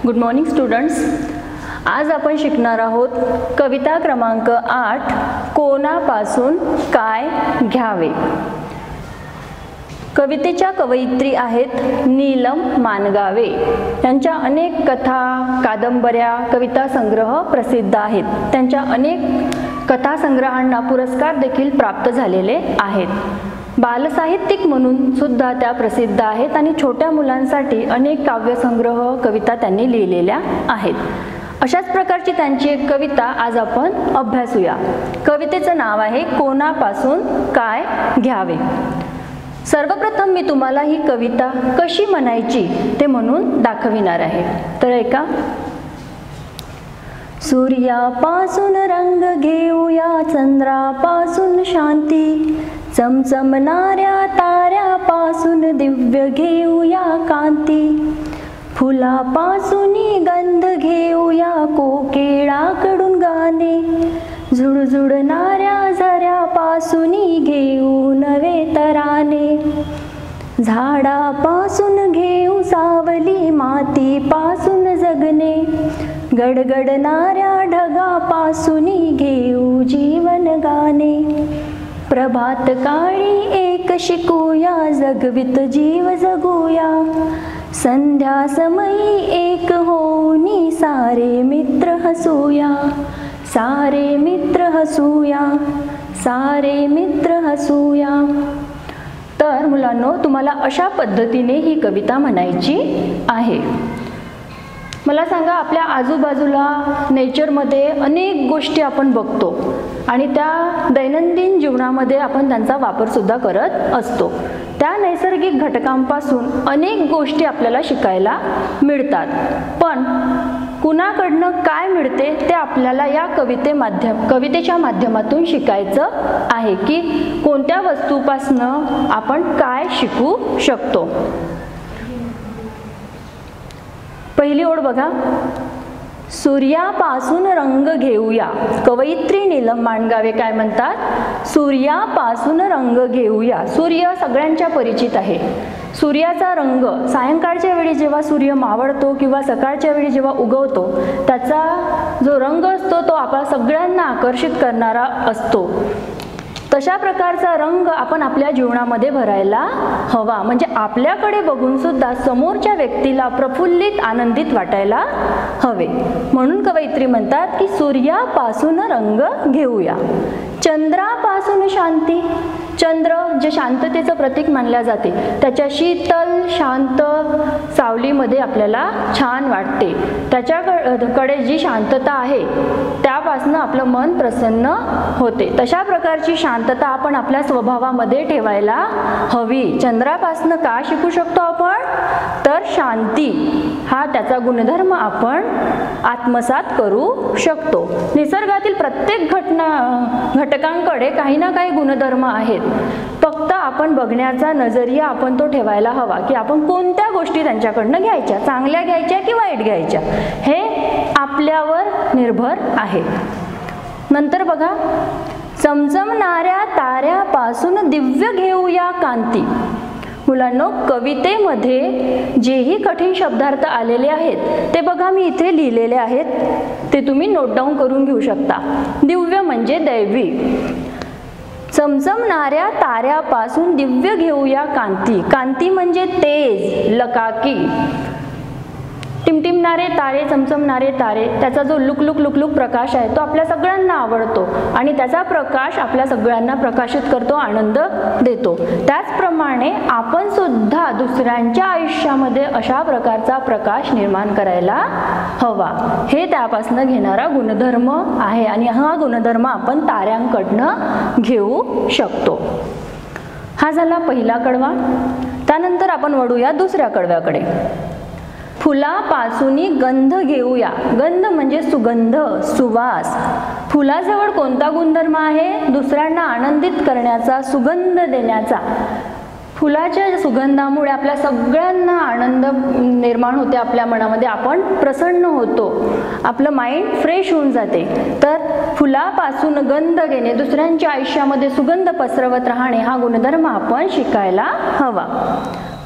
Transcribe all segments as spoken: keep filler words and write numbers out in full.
Good morning students. आज आपण शिकणार आहोत कविता क्रमांक आठ, कोणापासून काय घ्यावे. कवितेच्या कवयित्री आहेत नीलम मानगावे. त्यांच्या अनेक कथा, कादंबऱ्या, कविता संग्रह प्रसिद्ध आहेत. त्यांच्या अनेक कथा संग्रहांना पुरस्कार देखील प्राप्त झालेले आहेत. बालसाहित्यिक म्हणून सुद्धा त्या प्रसिद्ध आहेत आणि छोट्या मुलांसाठी अनेक काव्यसंग्रह, कविता त्यांनी लिहिलेल्या आहेत. अशाच प्रकारची त्यांची एक कविता आज आपण अभ्यासूया. कवितेचं नाव आहे कोणापासून काय घ्यावे. सर्वप्रथम मी तुम्हाला ही कविता कशी म्हणायची ते म्हणून दाखविणार आहे, तर ऐका. सूर्यापासून रंग घेऊया, चंद्रापासून शांती, चमचमणाऱ्या ताऱ्यापासून दिव्य घेऊया कांती, फुलापासून गंध घेऊया, कोकिळाकडून गाणे, झुळझुळणाऱ्या झऱ्यापासून घेऊ नवे तराने, झाडापासून घेऊ सावली, मातीपासून जगणे, गडगडणाऱ्या ढगापासून घेऊ जीवन गाणे, प्रभात काळी एक शिकूया, जगवित जीव जगूया, संध्या समयी एक होऊनी सारे मित्र हसूया, सारे मित्र हसूया, सारे मित्र हसूया. तर मुलांनो, तुम्हाला अशा पद्धतीने ही कविता म्हणायची आहे. मला सांगा, आपल्या आजूबाजूला नेचरमध्ये अनेक गोष्टी आपण बघतो आणि त्या दैनंदिन जीवनामध्ये आपण त्यांचा वापर सुद्धा करत असतो. त्या नैसर्गिक घटकांपासून अनेक गोष्टी आपल्याला शिकायला मिळतात. पण कुणाकडनं काय मिळते ते आपल्याला या कविते माध्यम कवितेच्या माध्यमातून शिकायचं आहे की कोणत्या वस्तूपासनं आपण काय शिकू शकतो. पहिली ओळ बघा. सूर्यापासून रंग घेऊया. कवयित्री नीलम मानगावे काय म्हणतात? सूर्यापासून रंग घेऊया. सूर्य सगळ्यांच्या परिचित आहे. सूर्याचा रंग सायंकाळच्या वेळी जेव्हा सूर्य मावळतो किंवा सकाळच्या वेळी जेव्हा उगवतो, त्याचा जो रंग असतो तो आपल्या सगळ्यांना आकर्षित करणारा असतो. तशा प्रकारचा रंग आपण आपल्या जीवनामध्ये भरायला हवा. म्हणजे आपल्याकडे बघून सुद्धा समोरच्या व्यक्तीला प्रफुल्लित, आनंदित वाटायला हवे. म्हणून कवयित्री म्हणतात की सूर्यापासून रंग घेऊया. चंद्रापासून शांती. चंद्र जे शांततेचं प्रतीक मानले जाते, त्याच्या शीतल शांत सावलीमध्ये आपल्याला छान वाटते. त्याच्याकडे जी शांतता आहे त्यापासून आपलं मन प्रसन्न होते. तशा प्रकारची शांतता आपण आपल्या स्वभावामध्ये ठेवायला हवी. चंद्रापासून का शिकू शकतो आपण? तर शांती हा त्याचा गुणधर्म आपण आत्मसात करू शकतो. निसर्गातील प्रत्येक घटना घटकांकडे काही ना काही गुणधर्म आहेत. फक्त आपण बघण्याचा नजरिया आपण तो ठेवायला हवा की आपण कोणत्या गोष्टी त्यांच्याकडनं घ्यायच्या, चांगल्या घ्यायच्या की वाईट घ्यायच्या, हे आपल्यावर निर्भर आहे. नंतर बघा. चमचमणाऱ्या ताऱ्यापासून दिव्य घेऊया कांती. मुलांनो, कवितेमध्ये जेही कठीण शब्दार्थ आलेले आहेत ते बघा मी इथे लिहिलेले आहेत, ते तुम्ही नोट डाऊन करून घेऊ शकता. दिव्य म्हणजे दैवी. चमचमणाऱ्या ताऱ्यापासून दिव्य घेऊया कांती. कांती म्हणजे तेज, लकाकी. टिमटिमणारे तारे, चमचमणारे तारे, त्याचा जो लुकलुक लुकलुक प्रकाश आहे तो आपल्या सगळ्यांना आवडतो आणि त्याचा प्रकाश आपल्या सगळ्यांना प्रकाशित करतो, आनंद देतो. त्याचप्रमाणे आपण सुद्धा दुसऱ्यांच्या आयुष्यामध्ये अशा प्रकारचा प्रकाश निर्माण करायला हवा. हे त्यापासून घेणारा गुणधर्म आहे आणि हा गुणधर्म आपण ताऱ्यांकडनं घेऊ शकतो. हा झाला पहिला कडवा. त्यानंतर आपण वळूया दुसऱ्या कडव्याकडे. फुलापासून गंध घेऊया. गंध म्हणजे सुगंध, सुवास. फुलाजवळ कोणता गुणधर्म आहे? दुसऱ्यांना आनंदित करण्याचा, सुगंध देण्याचा. फुलाच्या सुगंधामुळे आपल्या सगळ्यांना आनंद निर्माण होते. आपल्या मनामध्ये आपण प्रसन्न होतो, आपलं माइंड फ्रेश होऊन जाते. तर फुलापासून गंध घेणे, दुसऱ्यांच्या आयुष्यामध्ये सुगंध पसरवत राहणे, हा गुणधर्म आपण शिकायला हवा.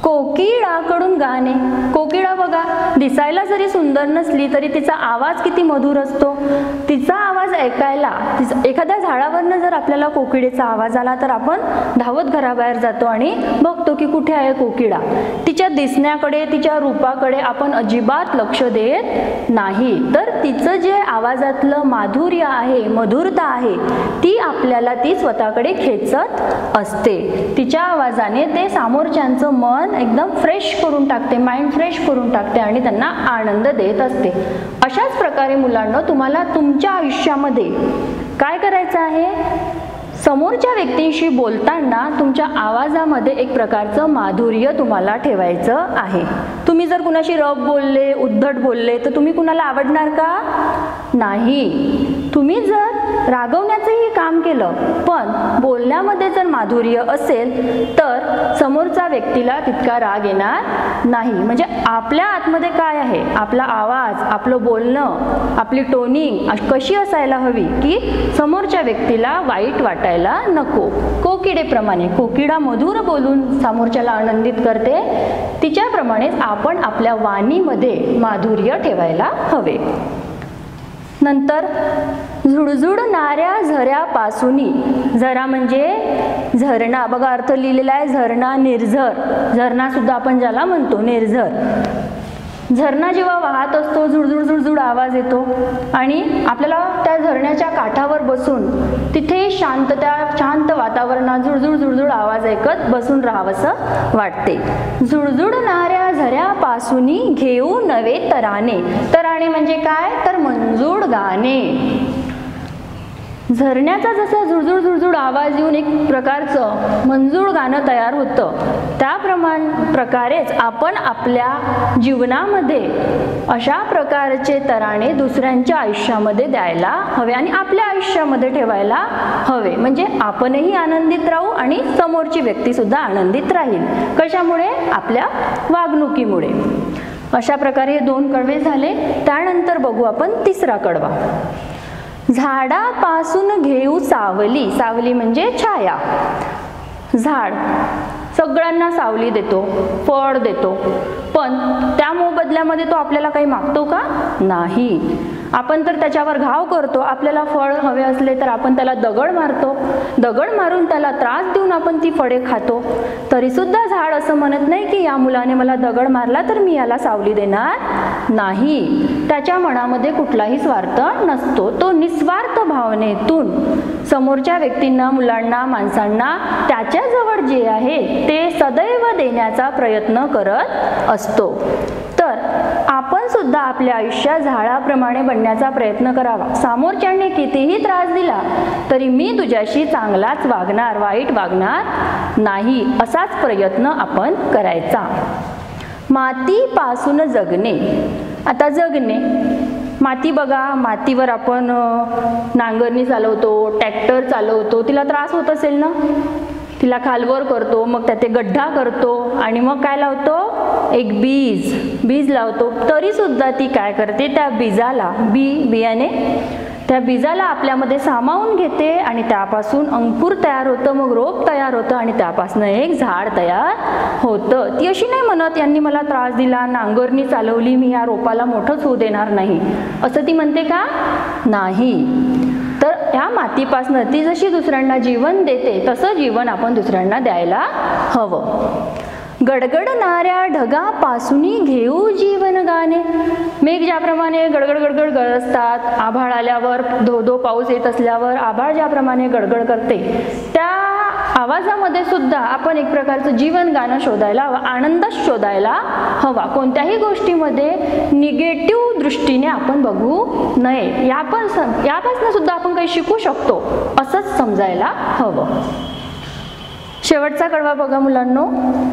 कोकिळाकडून गाणे. कोकिळा बघा, दिसायला जरी सुंदर नसली तरी तिचा आवाज किती मधुर असतो. तिचा आवाज ऐकायला, एखाद्या झाडावरनं जर आपल्याला कोकिळेचा आवाज आला तर आपण धावत घराबाहेर जातो आणि बघतो की कुठे आहे कोकिळा. तिच्या दिसण्याकडे, तिच्या रूपाकडे आपण अजिबात लक्ष देत नाही, तर तिचं जे आवाजातलं माधुर्य आहे, मधुरता आहे, ती आपल्याला ती स्वतःकडे खेचत असते. तिच्या आवाजाने ते समोरच्यांचं मन एकदम फ्रेश करून टाकते, माइंड फ्रेश करून टाकते आणि त्यांना आनंद देत असते. अशाच प्रकारे मुलांना तुम्हाला तुमच्या आयुष्यामध्ये काय करायचं आहे, समोरच्या व्यक्तींशी बोलताना तुमच्या आवाजामध्ये एक प्रकारचं माधुर्य तुम्हाला ठेवायचं आहे. तुम्ही जर कुणाशी रब बोलले, उद्धट बोलले तर तुम्ही कुणाला आवडणार का? नाही. तुम्ही जर रागवण्याचंही काम केलं पण बोलण्यामध्ये जर माधुर्य असेल तर समोरच्या व्यक्तीला तितका राग येणार नाही. म्हणजे आपल्या आतमध्ये काय आहे, आपला आवाज, आपलं बोलणं, आपली टोनिंग कशी असायला हवी की समोरच्या व्यक्तीला वाईट वाटायला नको. कोकिळेप्रमाणे, कोकिळा मधुर बोलून समोरच्याला आनंदित करते, तिच्याप्रमाणेच आपण आपल्या वाणीमध्ये माधुर्य ठेवायला हवे. नंतर झुळझुळणाऱ्या झऱ्यापासूनी. झरा म्हणजे झरणा, बघा अर्थ लिहिलेला आहे झरणा, निर्झर. झरणा सुद्धा आपण ज्याला म्हणतो निर्झर. झरणा जेव्हा वाहत असतो झुळझुळ झुळझुळ आवाज येतो आणि आपल्याला त्या झरण्याच्या काठावर बसून तिथे शांत, त्या शांत वातावरणात झुळझुळ झुळझुळ आवाज ऐकत बसून राहावंसं वाटते. झुळझुळणाऱ्या झऱ्यापासूनी घेऊ नवे तराने. तराने म्हणजे काय, तर मंजूळ गाणे. झरण्याचा जसं झुळझुळ झुळझुळ आवाज येऊन एक प्रकारचं मंजूळ गाणं तयार होतं, त्याप्रमाण प्रकारेच आपण आपल्या जीवनामध्ये अशा प्रकारचे तराणे दुसऱ्यांच्या आयुष्यामध्ये द्यायला हवे आणि आपल्या आयुष्यामध्ये ठेवायला हवे. म्हणजे आपणही आनंदित राहू आणि समोरची व्यक्ती सुद्धा आनंदित राहील. कशामुळे? आपल्या वागणुकीमुळे. अशा प्रकारे हे दोन कडवे झाले. त्यानंतर बघू आपण तिसरा कडवा. झाडापासून घेऊ सावली. सावली म्हणजे छाया. झाड सगळ्यांना सावली देतो, फळ देतो, पण त्या मोबदल्यामध्ये तो आपल्याला काही मागतो का? नाही. आपण तर त्याच्यावर घाव करतो. आपल्याला फळ हवे असले तर आपण त्याला दगड मारतो, दगड मारून त्याला त्रास देऊन आपण ती फळे खातो. तरी सुद्धा झाड असं म्हणत नाही की या मुलाने मला दगड मारला तर मी याला सावली देणार नाही. त्याच्या मनामध्ये कुठलाही स्वार्थ नसतो. तो निस्वार्थ भावनेतून समोरच्या व्यक्तींना, मुलांना, माणसांना त्याच्याजवळ जे आहे ते सदैव देण्याचा प्रयत्न करत असतो. तर आपण सुद्धा आपल्या आयुष्यात झाडाप्रमाणे बनण्याचा प्रयत्न करावा. समोरच्याने कितीही त्रास दिला तरी मी तुझ्याशी चांगलाच वागणार, वाईट वागणार नाही, असाच प्रयत्न आपण करायचा. मातीपासून जगणे. आता जगणे, माती बघा, मातीवर आपण नांगरणी चालवतो, ट्रॅक्टर चालवतो, तिला त्रास होत असेल ना, तिला खालवर करतो, मग त्यात गड्ढा करतो आणि मग काय लावतो, एक बीज बीज लावतो. तरी सुद्धा ती काय करते, त्या बीजाला, बी बियाणे त्या बीजाला आपल्यामध्ये सामावून घेते आणि त्यापासून अंकुर तयार होतं, मग रोप तयार होतं आणि त्यापासून एक झाड तयार होतं. ती अशी नाही म्हणत यांनी मला त्रास दिला, नांगरणी चालवली, मी या रोपाला मोठंच होऊ देणार नाही, असं ती म्हणते का? नाही. तर या मातीपासून ती जशी दुसऱ्यांना जीवन देते तसं जीवन आपण दुसऱ्यांना द्यायला हवं. गडगडणाऱ्या ढगापासूनी घेऊ जीवन गाणे. मेघ ज्याप्रमाणे गडगड गडगड गरजतात, आभाळ आल्यावर, धो धो पाऊस येत असल्यावर आभाळ ज्याप्रमाणे गडगड करते, त्या आवाजामध्ये सुद्धा आपण एक प्रकारचं जीवन गाणं शोधायला हवं, आनंद शोधायला हवा. कोणत्याही गोष्टीमध्ये निगेटिव्ह दृष्टीने आपण बघू नये. यापण यापासून सुद्धा आपण काही शिकू शकतो असंच समजायला हवं. शेवटचा कडवा बघा मुलांनो.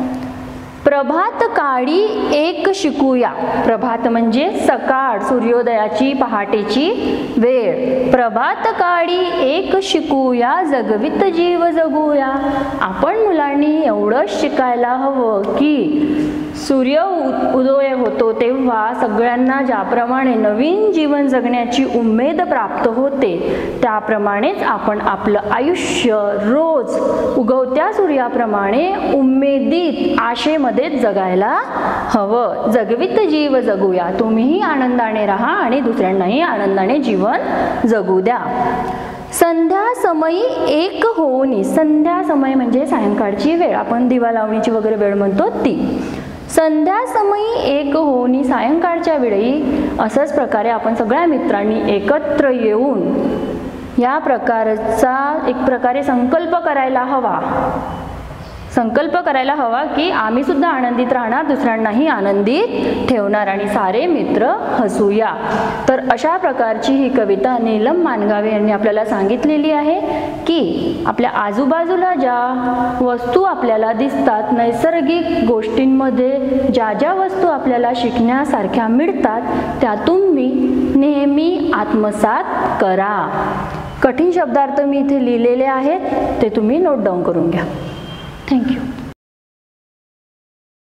प्रभात काळी एक शिकूया. प्रभात म्हणजे सकाळ, सूर्योदयाची, पहाटेची वेळ. प्रभात काळी एक शिकूया, जगवित जीव जगूया. आपण मुलांनी एवढंच शिकायला हवं की सूर्य उ- उदय होतो तेव्हा सगळ्यांना ज्याप्रमाणे नवीन जीवन जगण्याची उमेद प्राप्त होते, त्याप्रमाणेच आपण आपलं आयुष्य रोज उगवत्या सूर्याप्रमाणे उमेदीत आशेमध्ये जगायला हवं. जगवित जीव जगूया. तुम्हीही आनंदाने राहा आणि दुसऱ्यांनाही आनंदाने जीवन जगू द्या. संध्या समयी एक होऊनी. संध्या समय म्हणजे सायंकाळची वेळ, आपण दिवा लावणीची वगैरे वेळ म्हणतो ती. संध्या समयी एक होऊनी, सायंकाळच्या वेळी असंच प्रकारे आपण सगळ्या मित्रांनी एकत्र येऊन या प्रकारचा एक प्रकारे संकल्प करायला हवा. संकल्प करायला हवा की आम्ही सुद्धा आनंदित राहणार, दुसऱ्यांनाही आनंदित ठेवणार आणि सारे मित्र हसूया. तर अशा प्रकारची ही कविता नीलम मानगावे यांनी आपल्याला सांगितलेली आहे की आपल्या आजूबाजूला ज्या वस्तू आपल्याला दिसतात, नैसर्गिक गोष्टींमध्ये ज्या ज्या वस्तू आपल्याला शिकण्यासारख्या मिळतात, त्या तुम्ही नेहमी आत्मसात करा. कठीण शब्दार्थ मी इथे लिहिलेले आहेत, ते तुम्ही नोट डाऊन करून घ्या. Thank you.